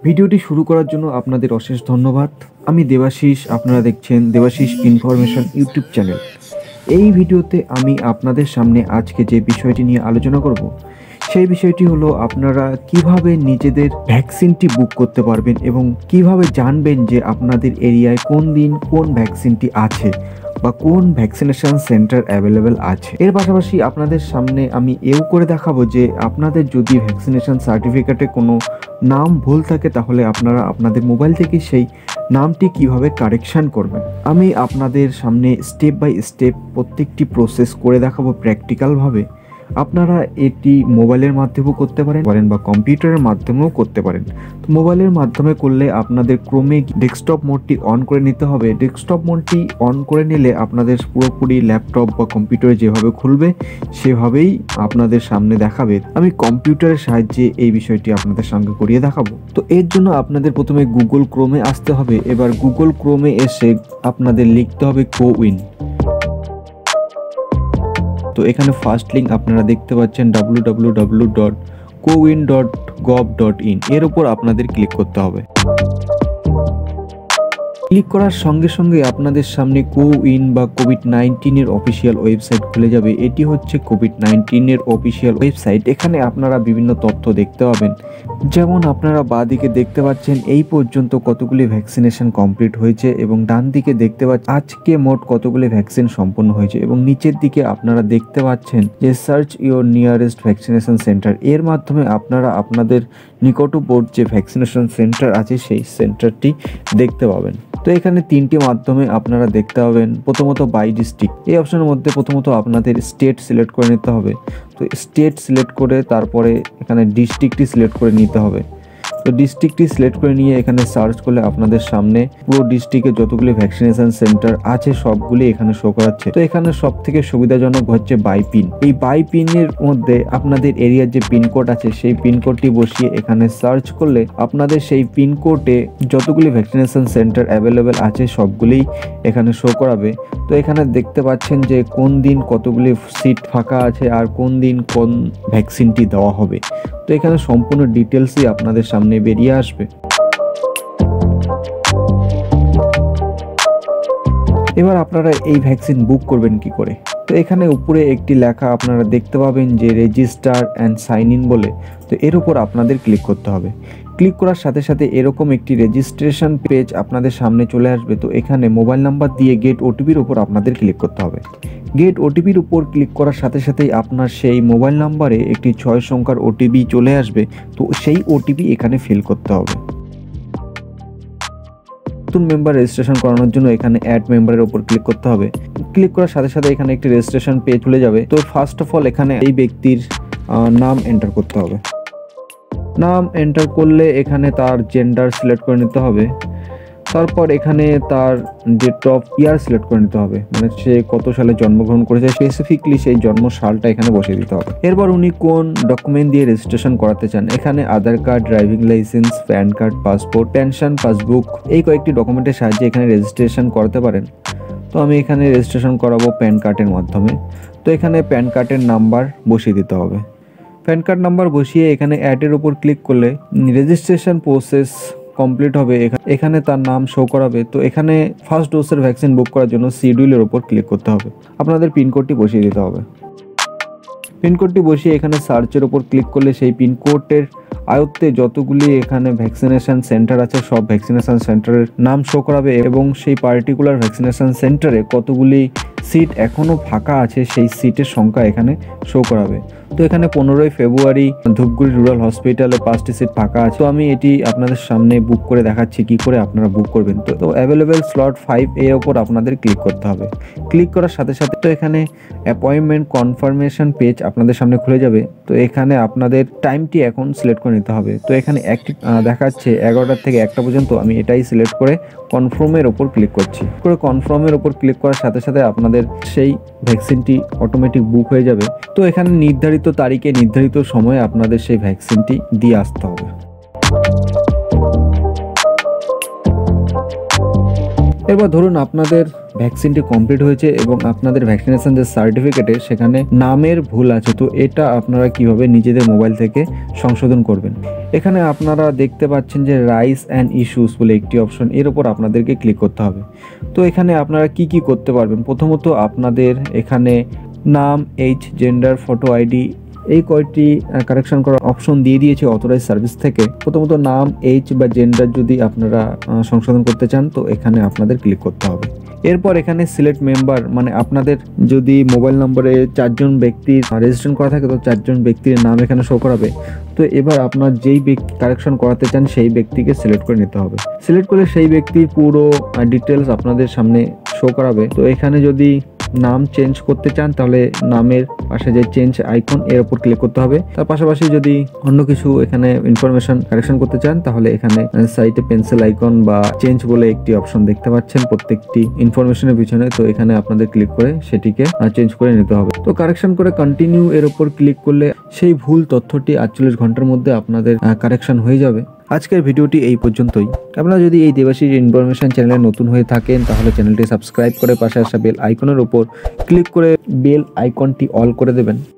ভিডিওটি শুরু করার জন্য আপনাদের অশেষ ধন্যবাদ। আমি দেবাশিস, আপনারা দেখছেন দেবাশিস ইনফরমেশন ইউটিউব চ্যানেল। এই ভিডিওতে আমি আপনাদের সামনে আজকে যে বিষয়টি নিয়ে আলোচনা করব সেই বিষয়টি হলো আপনারা কিভাবে নিজেদের ভ্যাকসিনটি বুক করতে পারবেন এবং কিভাবে জানবেন যে আপনাদের এরিয়ায় কোন দিন কোন ভ্যাকসিনটি আছে বা কোন ভ্যাকসিনেশন সেন্টার অ্যাভেলেবেল আছে। এর পাশাপাশি আপনাদের সামনে আমি এও করে দেখাবো যে আপনাদের যদি ভ্যাকসিনেশন সার্টিফিকেটে কোনো নাম ভুল থাকে তাহলে আপনারা আপনাদের মোবাইল থেকে সেই নামটি কিভাবে কারেকশন করবেন। আমি আপনাদের সামনে স্টেপ বাই স্টেপ প্রত্যেকটি প্রসেস করে দেখাবো প্র্যাকটিক্যালভাবে। আপনারা এটি মোবাইলের মাধ্যমেও করতে পারেন বা কম্পিউটারের মাধ্যমেও করতে পারেন। তো মোবাইলের মাধ্যমে করলে আপনাদের ক্রমে ডেস্কটপ মোডটি অন করে নিতে হবে। ডেস্কটপ মোডটি অন করে নিলে আপনাদের পুরোপুরি ল্যাপটপ বা কম্পিউটারে যেভাবে খুলবে সেভাবেই আপনাদের সামনে দেখাবে। আমি কম্পিউটারের সাহায্যে এই বিষয়টি আপনাদের সঙ্গে করিয়ে দেখাবো। তো এর জন্য আপনাদের প্রথমে গুগল ক্রোমে আসতে হবে। এবার গুগল ক্রোমে এসে আপনাদের লিখতে হবে কোউইন। তো এখানে ফার্স্ট লিঙ্ক আপনারা দেখতে পাচ্ছেন www.kowin.gov.in, এর উপর আপনাদের ক্লিক করতে হবে। ক্লিক করার সঙ্গে সঙ্গে আপনাদের সামনে কোউইন বা কোভিড-19 এর অফিসিয়াল ওয়েবসাইট খুলে যাবে। এটি হচ্ছে কোভিড-19 এর অফিসিয়াল ওয়েবসাইট। এখানে আপনারা বিভিন্ন তথ্য দেখতে পাবেন, যেমন আপনারা বাঁদিকে দেখতে পাচ্ছেন এই পর্যন্ত কতগুলি ভ্যাকসিনেশন কমপ্লিট হয়েছে এবং ডান দিকে দেখতে পাচ্ছেন আজকে মোট কতগুলি ভ্যাকসিন সম্পন্ন হয়েছে এবং নিচের দিকে আপনারা দেখতে পাচ্ছেন যে search your nearest vaccination centre. এর মাধ্যমে আপনারা আপনাদের নিকটবর্তী যে ভ্যাকসিনেশন সেন্টার আছে সেই সেন্টারটি দেখতে পাবেন। তো এখানে তিনটি মাধ্যমে আপনারা দেখতে পাবেন। প্রথমত বাই ডিস্ট্রিক্ট, এই অপশনের মধ্যে প্রথমত আপনাদের স্টেট সিলেক্ট করে নিতে হবে। তো স্টেট সিলেক্ট করে তারপরে এখানে ডিস্ট্রিক্টটি সিলেক্ট করে নিতে হবে। তো ডিস্ট্রিক্টটি সিলেক্ট করে নিয়ে এখানে সার্চ করলে আপনাদের সামনে পুরো ডিস্ট্রিক্টে যতগুলি ভ্যাকসিনেশন সেন্টার আছে সবগুলি এখানে শো করাচ্ছে। তো এখানে সব থেকে সুবিধাজনক হচ্ছে বাই পিন। এই বাই পিনের মধ্যে আপনাদের এরিয়ার যে পিনকোড আছে সেই পিনকোডটি বসিয়ে এখানে সার্চ করলে আপনাদের সেই পিনকোডে যতগুলি ভ্যাকসিনেশন সেন্টার অ্যাভেলেবেল আছে সবগুলিই এখানে শো করাবে। তো এখানে দেখতে পাচ্ছেন যে কোন দিন কতগুলি সিট ফাঁকা আছে আর কোন দিন কোন ভ্যাকসিনটি দেওয়া হবে। তো এখানে সম্পূর্ণ ডিটেলসই আপনাদের সামনে বেরিয়ে আসবে। এবার আপনারা এই ভ্যাকসিন বুক করবেন কি করে। তো এখানে উপরে একটি লেখা আপনারা দেখতে পাবেন যে রেজিস্টার অ্যান্ড সাইন ইন বলে। তো এর উপর আপনাদের ক্লিক করতে হবে। ক্লিক করার সাথে সাথে এরকম একটি রেজিস্ট্রেশন পেজ আপনাদের সামনে চলে আসবে। তো এখানে মোবাইল নাম্বার দিয়ে গেট ওটিপির উপর আপনাদের ক্লিক করতে হবে। গেট ওটিপির উপর ক্লিক করার সাথে সাথেই আপনার সেই মোবাইল নাম্বারে একটি 6 সংখ্যার ওটিপি চলে আসবে। তো সেই ওটিপি এখানে ফিল করতে হবে। নতুন মেম্বার রেজিস্ট্রেশন করানোর জন্য এখানে অ্যাড মেম্বারের উপর ক্লিক করতে হবে। ক্লিক করার সাথে সাথে এখানে একটি রেজিস্ট্রেশন পেজ খুলে যাবে। তো ফার্স্ট অফ অল এখানে এই ব্যক্তির নাম এন্টার করতে হবে। নাম এন্টার করলে এখানে তার জেন্ডার সিলেক্ট করে নিতে হবে। তারপর এখানে তার ডেট অফ ইয়ার সিলেক্ট করে নিতে হবে, মানে সে কত সালে জন্মগ্রহণ করেছে স্পেসিফিকলি সেই জন্ম সালটা এখানে বসিয়ে দিতে হবে। এরপর উনি কোন ডকুমেন্ট দিয়ে রেজিস্ট্রেশন করাতে চান, এখানে Aadhaar card, driving licence, PAN card, passport, pension passbook এই কয়েকটি ডকুমেন্টের সাহায্যে এখানে রেজিস্ট্রেশন করাতে পারেন। তো আমি এখানে রেজিস্ট্রেশন করাবো প্যান কার্ডের মাধ্যমে। তো এখানে প্যান কার্ডের নাম্বার বসিয়ে দিতে হবে। প্যান কার্ড নাম্বার বসিয়ে এখানে অ্যাডের উপর ক্লিক করলে রেজিস্ট্রেশন প্রসেস কমপ্লিট হবে। এখানে তার নাম শো করাবে। তো এখানে ফার্স্ট ডোজের ভ্যাকসিন বুক করার জন্য শিডিউলের উপর ক্লিক করতে হবে। আপনাদের পিনকোডটি বসিয়ে দিতে হবে। পিনকোডটি বসিয়ে এখানে সার্চের উপর ক্লিক করলে সেই পিনকোডের আয়ত্তে যতগুলি এখানে ভ্যাকসিনেশন সেন্টার আছে সব ভ্যাকসিনেশন সেন্টারের নাম শো করাবে এবং সেই পার্টিকুলার ভ্যাকসিনেশন সেন্টারে কতগুলি সিট এখনও ফাঁকা আছে সেই সিটের সংখ্যা এখানে শো করাবে। তো এখানে 15ই ফেব্রুয়ারি ধূপগুড়ি রুরাল হসপিটালে 5টি সিট ফাঁকা আছে। তো আমি এটি আপনাদের সামনে বুক করে দেখাচ্ছি কি করে আপনারা বুক করবেন। তো অ্যাভেলেবেল স্লট 5 এর ওপর আপনাদের ক্লিক করতে হবে। ক্লিক করার সাথে সাথে তো এখানে অ্যাপয়েন্টমেন্ট কনফার্মেশন পেজ আপনাদের সামনে খুলে যাবে। তো এখানে আপনাদের টাইমটি এখন সিলেক্ট করে নিতে হবে। তো এখানে একটি দেখাচ্ছে 11টা থেকে 1টা পর্যন্ত। আমি এটাই সিলেক্ট করে কনফার্মের ওপর ক্লিক করছি। কনফার্মের ওপর ক্লিক করার সাথে সাথে আপনাদের সেই ভ্যাকসিনটি অটোমেটিক বুক হয়ে যাবে। তো এখানে নির্ধারিত তারিখে নির্ধারিত সময়ে আপনাদের সেই ভ্যাকসিনটি দিয়ে আসতে হবে। এবার ধরুন আপনাদের ভ্যাকসিনটি কমপ্লিট হয়েছে এবং আপনাদের ভ্যাকসিনেশন যে সার্টিফিকেটে সেখানে নামের ভুল আছে, তো এটা আপনারা কিভাবে নিজেদের মোবাইল থেকে সংশোধন করবেন। এখানে আপনারা দেখতে পাচ্ছেন যে রাইস অ্যান্ড ইস্যুস বলে একটি অপশন, এর উপর আপনাদেরকে ক্লিক করতে হবে। তো এখানে আপনারা কি কি করতে পারবেন, প্রথমত আপনাদের এখানে নাম, এইজ, জেন্ডার, ফটো আইডি এই কয়টি কারেকশন করার অপশন দিয়ে দিয়েছে অথরাইজ সার্ভিস থেকে। প্রথমত নাম, এইজ বা জেন্ডার যদি আপনারা সংশোধন করতে চান তো এখানে আপনাদের ক্লিক করতে হবে। এরপর এখানে সিলেক্ট মেম্বার, মানে আপনাদের যদি মোবাইল নম্বরে 4 জন ব্যক্তির রেজিস্ট্রেশন করা থাকে তো 4 জন ব্যক্তির নাম এখানে শো করাবে। তো এবার আপনার যেই ব্যক্তি কারেকশন করাতে চান সেই ব্যক্তিকে সিলেক্ট করে নিতে হবে। সিলেক্ট করলে সেই ব্যক্তির পুরো ডিটেলস আপনাদের সামনে শো করাবে। তো এখানে যদি নাম চেঞ্জ করতে চান তাহলে নামের পাশে যে চেঞ্জ আইকন এর উপর ক্লিক করতে হবে। তার পাশাপাশি যদি অন্য কিছু এখানে ইনফরমেশন কারেকশন করতে চান তাহলে এখানে সাইটে পেন্সিল আইকন বা চেঞ্জ বলে একটি অপশন দেখতে পাচ্ছেন প্রত্যেকটি ইনফরমেশনের পিছনে। তো এখানে আপনাদের ক্লিক করে সেটিকে চেঞ্জ করে নিতে হবে। তো কারেকশন করে কন্টিনিউ এর উপর ক্লিক করলে সেই ভুল তথ্যটি 48 ঘন্টার মধ্যে আপনাদের কারেকশন হয়ে যাবে। আজকের ভিডিওটি এই পর্যন্তই। আপনারা যদি এই দেবাশিস ইনফরমেশন চ্যানেলে নতুন হয়ে থাকেন তাহলে চ্যানেলটি সাবস্ক্রাইব করে পাশে আসা বেল আইকনের উপর ক্লিক করে বেল আইকনটি অল করে দেবেন।